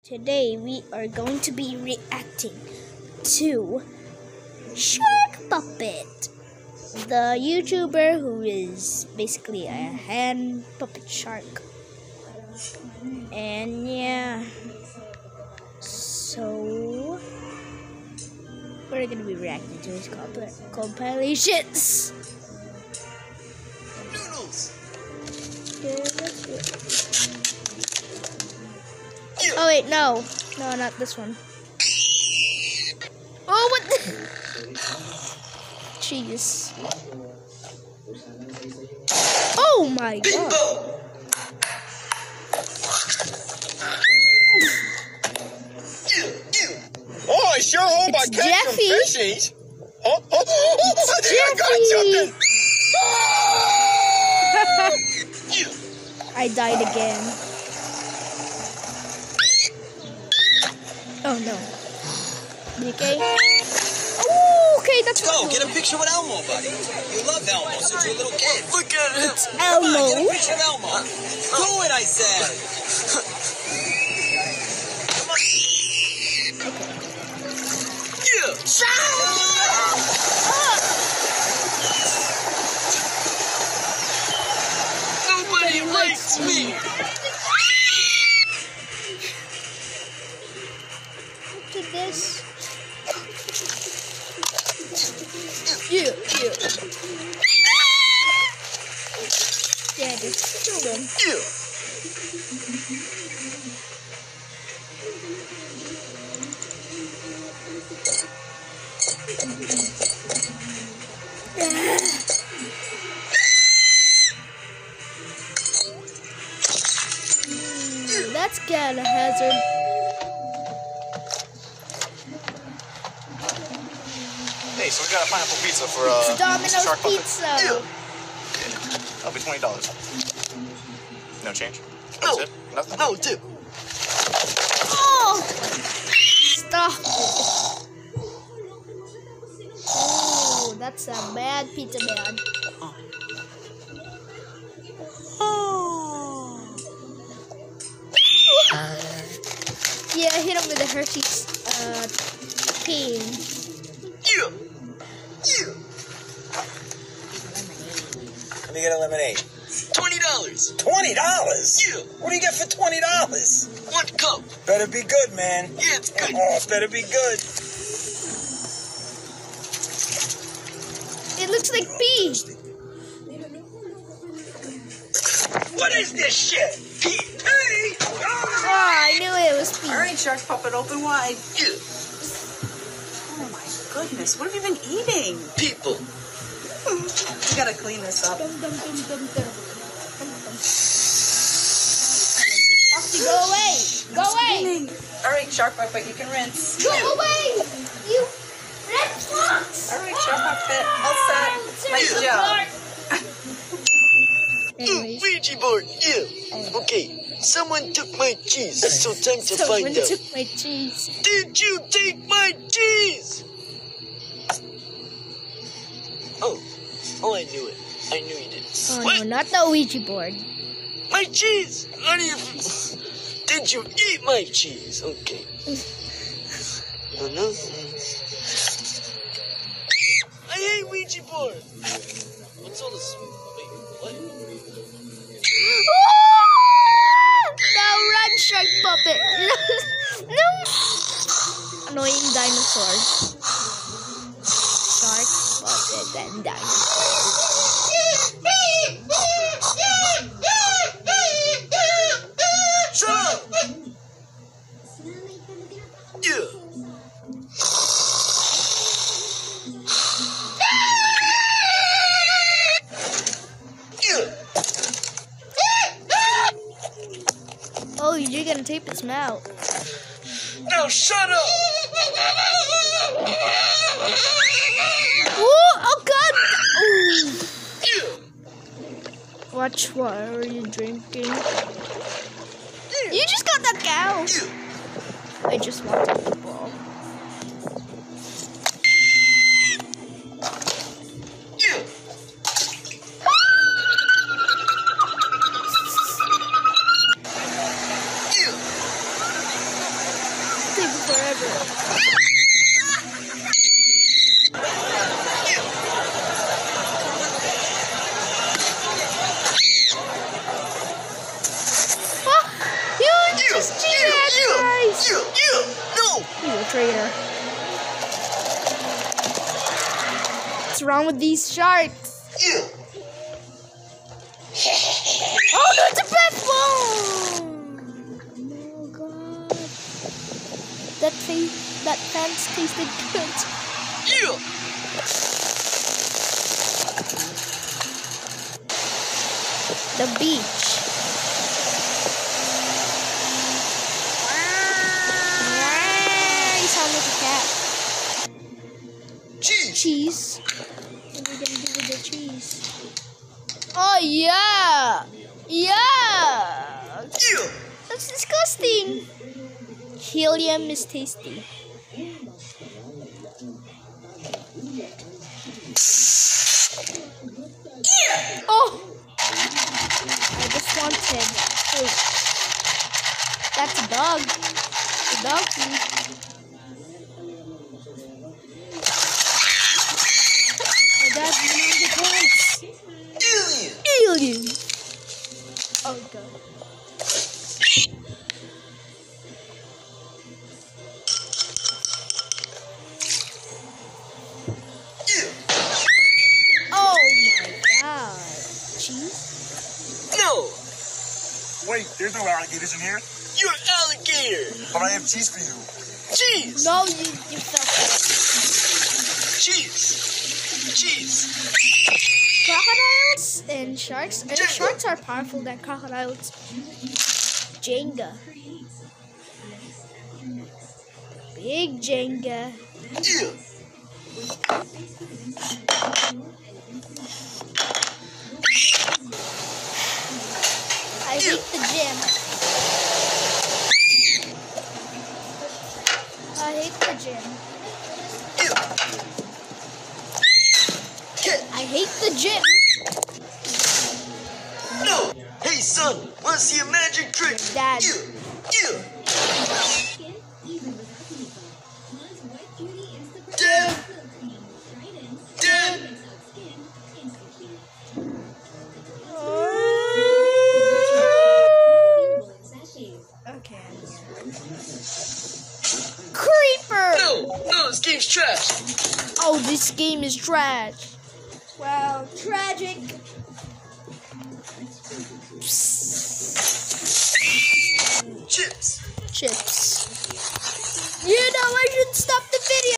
Today we are going to be reacting to Shark Puppet, the YouTuber who is basically a hand puppet shark. And yeah, so we're gonna be reacting to his compilations. Noodles. Yeah, let's do it. Oh wait, no, not this one. Oh, what the? Jeez. Oh my god. Oh, I sure hope I catch some fishies. Oh, I got something. I died again. Oh no. Okay. Oh, okay, that's Go, get a picture with Elmo, buddy. You love Elmo since you're a little kid. Look at him. It's Elmo. Come on, get a picture of Elmo. Do it, I said. Come on. Yeah. Nobody likes me. Look at this. Yeah. Yeah, just kill them. That's kind of hazard. Hey, so we got a pineapple pizza for Domino's Shark Puppet. Pizza. Yeah. That'll be $20. No change? That's it? Nothing? No, dude. Oh! Stop it. Oh, that's a bad pizza man. Yeah, hit him with a Hershey's cane. Yeah. Let me get a lemonade. $20. $20? Yeah. What do you get for $20? 1 cup. Better be good, man. Yeah, it's good. Oh, it better be good. It looks like pee. What is this shit? Pee. Hey! Oh, I knew it was pee. All right, Shark Puppet, open wide. Yeah. Oh my goodness, what have you been eating? People. You gotta clean this up. Foxy, go away! Go away! All right, Shark Puppet, you can rinse. Go away! You red fox! All right, Shark Puppet, all set. Nice job. Anyways, Ouija board. Yeah. Okay. Someone took my cheese. So time to someone find out. took my cheese. Did you take my cheese? Oh, I knew it. I knew you did. Oh What? no, not the Ouija board. My cheese! Did you eat my cheese? Okay. Oh, no. I hate Ouija board. What's all this? Wait, what? Now run, Shark Puppet! No! Annoying dinosaur. Shark Puppet and dinosaur. Shut up! Yeah. Oh, you're gonna tape his mouth. Now shut up! Ooh, oh god! Ooh. Yeah. Watch, what are you drinking? You just got that cow! I just wanted the ball. ever. Just cheated, guys! No! He's a traitor. What's wrong with these sharks? Oh, no, it's a best ball! Oh, God. That pants tasted good. The beach. You sound like a cat. Cheese. What are we gonna do with the cheese? Oh yeah! Yeah! That's disgusting! Helium is tasty. Oh! I just wanted fruit. That's a dog. The dog food. My dad's been on the points. Alien! Oh god. Oh my god. Cheese? No! Wait, there's no alligators in here. You're an alligator! But I have cheese for you. Cheese! No, you felt it. Cheese! Cheese! Crocodiles and sharks. Sharks are powerful than crocodiles. Jenga. Big Jenga. I hate the gym. I hate the gym. I hate the gym. No! Hey son, wanna see a magic trick? Dad. Dad! Dad! Okay. Creeper! No, this game's trash. Oh, this game is trash. Well, tragic. Chips. Chips.